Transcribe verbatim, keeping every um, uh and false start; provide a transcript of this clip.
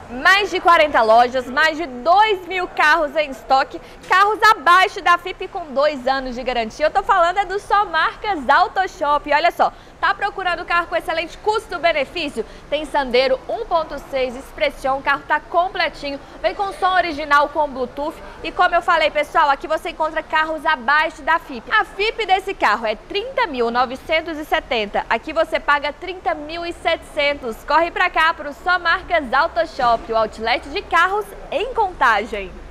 Mais de quarenta lojas, mais de dois mil carros em estoque, carros abaixo da Fipe com dois anos de garantia. Eu tô falando é do Só Marcas Auto Shop. Olha só, tá procurando carro com excelente custo-benefício? Tem Sandero um ponto seis Expression, o carro tá completinho, vem com som original com Bluetooth. E como eu falei, pessoal, aqui você encontra carros abaixo da Fipe. A Fipe desse carro é trinta mil novecentos e setenta, aqui você paga trinta mil e setecentos. Corre pra cá pro Só Marcas Auto Shop, o outlet de carros em Contagem.